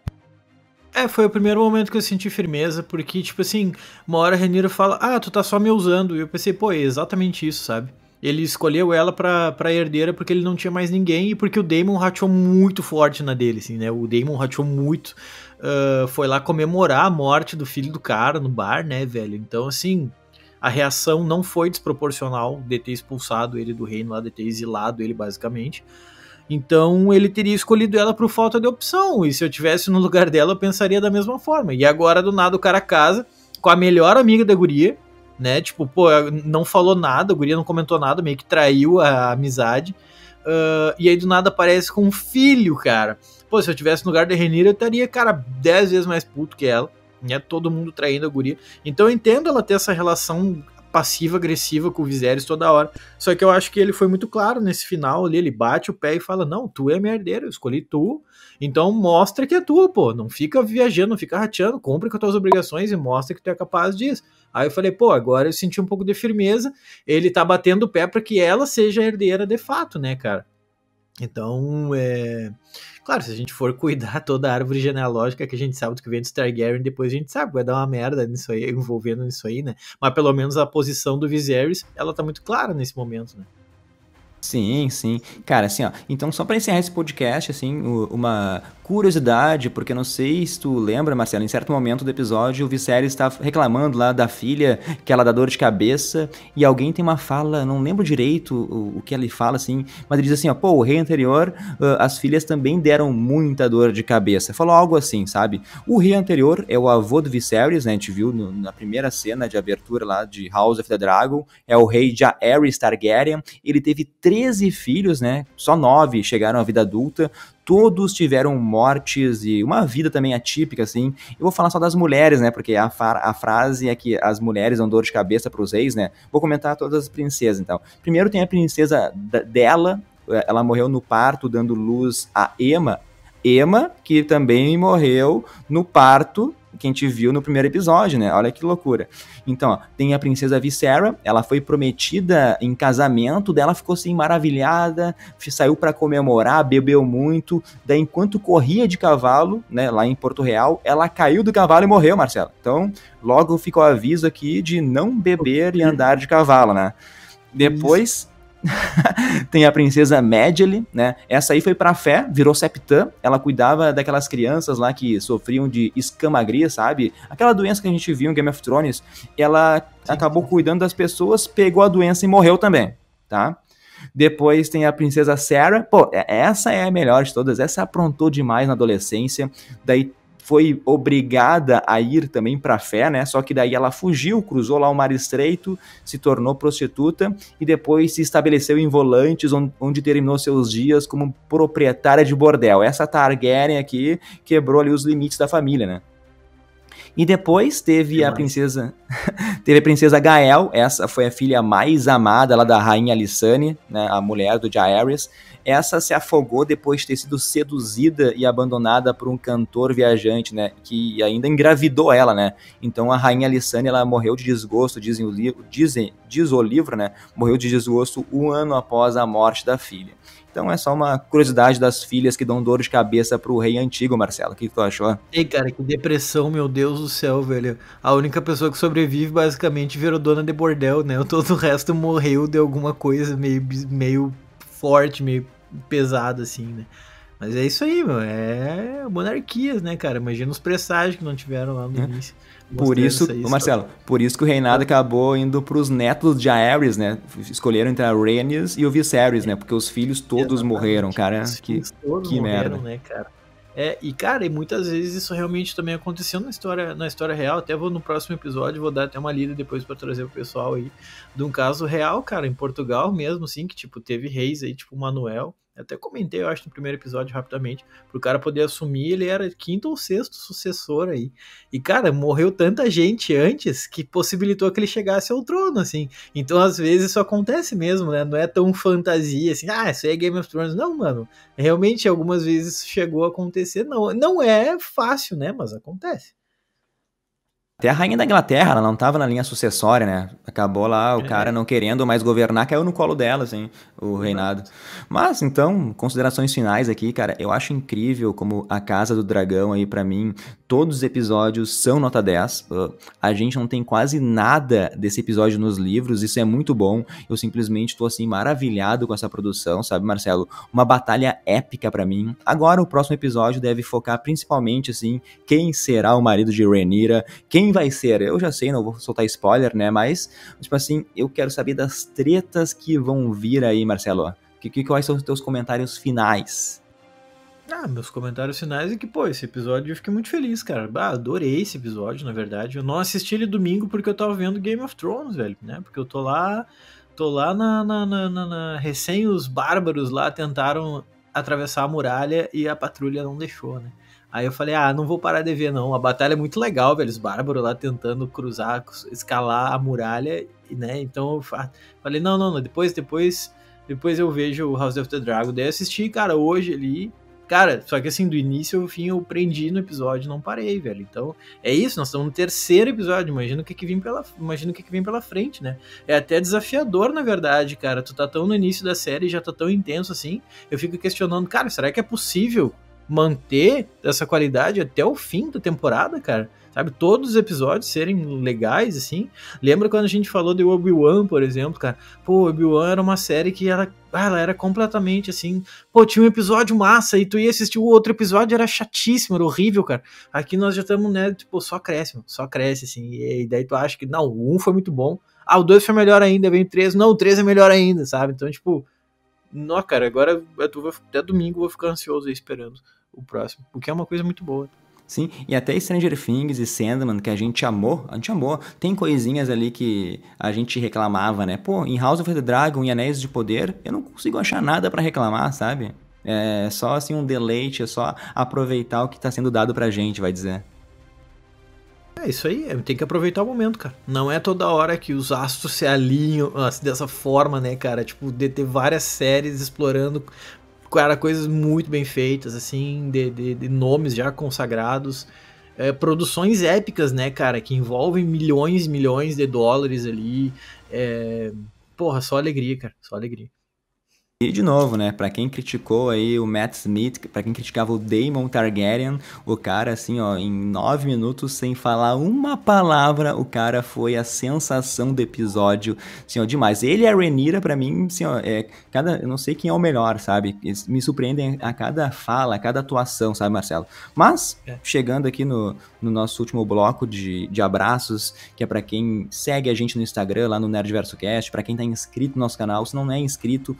Foi o primeiro momento que eu senti firmeza, porque, tipo assim, uma hora a Rhaenyra fala, tu tá só me usando, e eu pensei, pô, é exatamente isso, sabe? Ele escolheu ela pra herdeira porque ele não tinha mais ninguém e porque o Daemon rachou muito forte na dele, assim, né? O Daemon rachou muito, foi lá comemorar a morte do filho do cara no bar, né, velho? Então, assim, a reação não foi desproporcional de ter expulsado ele do reino lá, de ter exilado ele, basicamente. Então ele teria escolhido ela por falta de opção, e se eu tivesse no lugar dela eu pensaria da mesma forma. E agora do nada o cara casa com a melhor amiga da guria, né, tipo, pô, não falou nada, a guria não comentou nada, meio que traiu a amizade, e aí do nada aparece com um filho, cara. Pô, se eu tivesse no lugar da Rhaenyra eu estaria, cara, 10 vezes mais puto que ela, né, todo mundo traindo a guria. Então eu entendo ela ter essa relação passiva-agressiva com o Viserys toda hora. Só que eu acho que ele foi muito claro nesse final ali, ele bate o pé e fala, não, tu é minha herdeira, eu escolhi tu, então mostra que é tua, pô, não fica viajando, não fica rateando, cumpre com as tuas obrigações e mostra que tu é capaz disso. Aí eu falei, pô, agora eu senti um pouco de firmeza, ele tá batendo o pé pra que ela seja a herdeira de fato, né, cara? Então, claro, se a gente for cuidar toda a árvore genealógica que a gente sabe do que vem dos Targaryen, depois a gente sabe, vai dar uma merda nisso aí, envolvendo nisso aí, né? Mas pelo menos a posição do Viserys, ela tá muito clara nesse momento, né? Sim, sim. Cara, assim, ó, então só pra encerrar esse podcast, assim, uma curiosidade, porque eu não sei se tu lembra, Marcelo, em certo momento do episódio o Viserys tá reclamando lá da filha, que ela dá dor de cabeça, e alguém tem uma fala, não lembro direito o que ele fala, assim, mas ele diz assim, ó, pô, o rei anterior, as filhas também deram muita dor de cabeça. Falou algo assim, sabe? O rei anterior é o avô do Viserys, né, a gente viu na primeira cena de abertura lá de House of the Dragon, é o rei Jaehaerys Targaryen, ele teve 13 filhos, né? Só 9 chegaram à vida adulta. Todos tiveram mortes e uma vida também atípica, assim. Eu vou falar só das mulheres, né? Porque a frase é que as mulheres dão dor de cabeça para os reis, né? Vou comentar todas as princesas, então. Primeiro tem a princesa dela. Ela morreu no parto, dando luz a Aemma. Aemma, que também morreu no parto, que a gente viu no primeiro episódio, né? Olha que loucura. Então, ó, tem a princesa Visera, ela foi prometida em casamento, dela ficou assim maravilhada, saiu para comemorar, bebeu muito, daí enquanto corria de cavalo, né, lá em Porto Real, ela caiu do cavalo e morreu, Marcelo. Então, logo fica o aviso aqui de não beber e andar de cavalo, né? Depois... tem a princesa Medley, né? Essa aí foi pra fé, virou septã. Ela cuidava daquelas crianças lá que sofriam de escamagria, sabe? Aquela doença que a gente viu em Game of Thrones. Ela acabou cuidando das pessoas, pegou a doença e morreu também, tá? Depois tem a princesa Sarah. Pô, essa é a melhor de todas. Essa aprontou demais na adolescência. Daí foi obrigada a ir também para a fé, né? Só que daí ela fugiu, cruzou lá o Mar Estreito, se tornou prostituta e depois se estabeleceu em Volantis, onde terminou seus dias como proprietária de bordel. Essa Targaryen aqui quebrou ali os limites da família, né? E depois teve a princesa Gael, essa foi a filha mais amada lá da rainha Alysanne, né, a mulher do Jaehaerys. Essa se afogou depois de ter sido seduzida e abandonada por um cantor viajante, né, que ainda engravidou ela, né. Então a rainha Alysanne, ela morreu de desgosto, diz o livro, né, morreu de desgosto 1 ano após a morte da filha. Então é só uma curiosidade das filhas que dão dor de cabeça pro rei antigo, Marcelo. O que tu achou? Ei, cara, que depressão, meu Deus do céu, velho. A única pessoa que sobrevive basicamente virou dona de bordel, né? Todo o resto morreu de alguma coisa meio forte, meio pesada, assim, né? Mas é isso aí, meu. É monarquias, né, cara? Imagina os presságios que não tiveram lá no início. Por isso, Marcelo, por isso que o reinado acabou indo pros netos de Aerys, né? Escolheram entre a Rhaenys e o Viserys, né? Porque os filhos todos morreram, cara. Que morreram, merda, né, cara? E cara, e muitas vezes isso realmente também aconteceu na história real. Até vou no próximo episódio, vou dar até uma lida depois pra trazer o pessoal aí, de um caso real, cara, em Portugal mesmo, assim, que tipo, teve reis aí, tipo Manuel. Até comentei, eu acho, no primeiro episódio, rapidamente, pro cara poder assumir, ele era 5º ou 6º sucessor aí. E, cara, morreu tanta gente antes que possibilitou que ele chegasse ao trono, assim. Então, às vezes, isso acontece mesmo, né? Não é tão fantasia, assim, isso aí é Game of Thrones. Não, mano. Realmente, algumas vezes chegou a acontecer. Não é fácil, né? Mas acontece. Até a rainha da Inglaterra, ela não tava na linha sucessória, né? Acabou lá, o cara não querendo mais governar, caiu no colo dela, assim, o reinado. Mas, então, considerações finais aqui, cara, eu acho incrível como a Casa do Dragão aí, pra mim, todos os episódios são nota 10. A gente não tem quase nada desse episódio nos livros, isso é muito bom. Eu simplesmente tô, assim, maravilhado com essa produção, sabe, Marcelo? Uma batalha épica pra mim. Agora, o próximo episódio deve focar principalmente, assim, quem será o marido de Rhaenyra, quem vai ser, eu já sei, não vou soltar spoiler, né, mas, tipo assim, eu quero saber das tretas que vão vir aí, Marcelo. Quais são os teus comentários finais? Meus comentários finais é que, pô, esse episódio eu fiquei muito feliz, cara. Adorei esse episódio, na verdade. Eu não assisti ele domingo porque eu tava vendo Game of Thrones, velho, né, porque eu tô lá recém os bárbaros lá tentaram atravessar a muralha e a patrulha não deixou, né. Aí eu falei, não vou parar de ver não, a batalha é muito legal, velho, os bárbaros lá tentando cruzar, escalar a muralha, né, então eu falei, não, depois eu vejo o House of the Dragon, daí eu assisti, cara, hoje ali, cara, só que assim, do início ao fim eu prendi no episódio e não parei, velho, então é isso, nós estamos no 3º episódio, imagina o que vem pela frente, né, é até desafiador, na verdade, cara, tu tá tão no início da série, já tá tão intenso assim, eu fico questionando, cara, será que é possível manter essa qualidade até o fim da temporada, cara? Sabe, todos os episódios serem legais, assim. Lembra quando a gente falou de Obi-Wan, por exemplo, cara? Pô, Obi-Wan era uma série que ela era completamente, assim... Pô, tinha um episódio massa e tu ia assistir o outro episódio, era chatíssimo, era horrível, cara. Aqui nós já estamos, né, tipo, só cresce, assim. E daí tu acha que, não, o 1 foi muito bom. O 2 foi melhor ainda, vem o 3. Não, o 3 é melhor ainda, sabe? Então, tipo... Não, cara, agora até domingo eu vou ficar ansioso aí esperando o próximo, porque é uma coisa muito boa. Sim, e até Stranger Things e Sandman, que a gente amou. Tem coisinhas ali que a gente reclamava, né? Pô, em House of the Dragon e Anéis de Poder, eu não consigo achar nada pra reclamar, sabe? É só, assim, um deleite, é só aproveitar o que tá sendo dado pra gente, vai dizer. É isso aí, tem que aproveitar o momento, cara. Não é toda hora que os astros se alinham assim, dessa forma, né, cara? Tipo, de ter várias séries explorando, cara, coisas muito bem feitas, assim, de nomes já consagrados. Produções épicas, né, cara, que envolvem milhões e milhões de dólares ali. Porra, só alegria, cara, só alegria. E de novo, né, pra quem criticou aí o Matt Smith, pra quem criticava o Daemon Targaryen, o cara, assim, ó, em 9 minutos, sem falar uma palavra, o cara foi a sensação do episódio, assim, ó, demais. Ele e a Rhaenyra, pra mim, assim, ó, eu não sei quem é o melhor, sabe? Eles me surpreendem a cada fala, a cada atuação, sabe, Marcelo? Mas, chegando aqui no nosso último bloco de abraços, que é pra quem segue a gente no Instagram, lá no Nerdverso Cast, pra quem tá inscrito no nosso canal, se não é inscrito, corre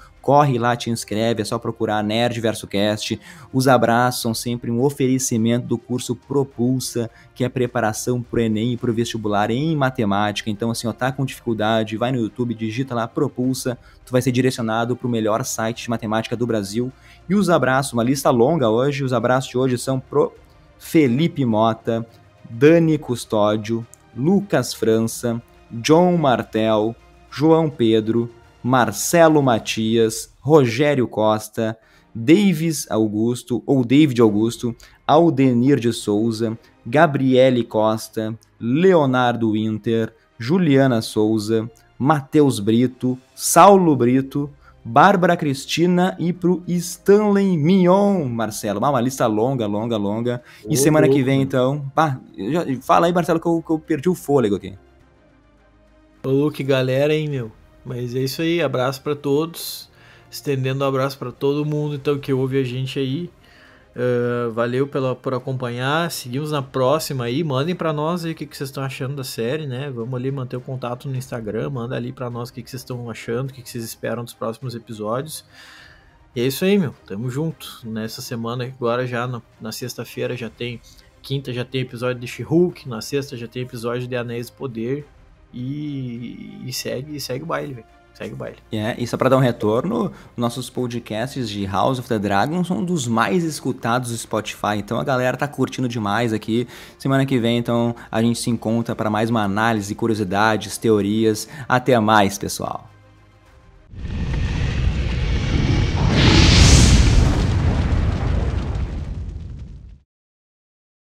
corre lá, te inscreve, é só procurar Nerd Verso Cast. Os abraços são sempre um oferecimento do curso Propulsa, que é preparação pro Enem e pro vestibular em matemática. Então, assim, ó, tá com dificuldade, vai no YouTube, digita lá Propulsa, tu vai ser direcionado pro melhor site de matemática do Brasil. E os abraços, uma lista longa hoje, os abraços de hoje são pro Felipe Mota, Dani Custódio, Lucas França, John Martel, João Pedro, Marcelo Matias, Rogério Costa, David Augusto, Aldenir de Souza, Gabriele Costa, Leonardo Winter, Juliana Souza, Matheus Brito, Saulo Brito, Bárbara Cristina e pro Stanley Mignon, Marcelo. Uma lista longa. E semana que vem, então... fala aí, Marcelo, que eu perdi o fôlego aqui. Ô, que galera, hein, meu? Mas é isso aí, abraço pra todos. Estendendo um abraço pra todo mundo, então, que ouve a gente aí. Valeu por acompanhar. Seguimos na próxima aí. Mandem pra nós aí o que vocês estão achando da série, né? Vamos ali manter o contato no Instagram. Manda ali pra nós o que vocês estão achando, o que vocês esperam dos próximos episódios. E é isso aí, meu. Tamo junto. Nessa semana, agora já na sexta-feira já tem. Quinta já tem episódio de She-Hulk. Na sexta já tem episódio de Anéis do Poder. E segue o baile, velho. Segue o baile. E só pra dar um retorno, nossos podcasts de House of the Dragon são um dos mais escutados do Spotify, então a galera tá curtindo demais aqui. Semana que vem, então, a gente se encontra para mais uma análise, curiosidades, teorias. Até mais, pessoal.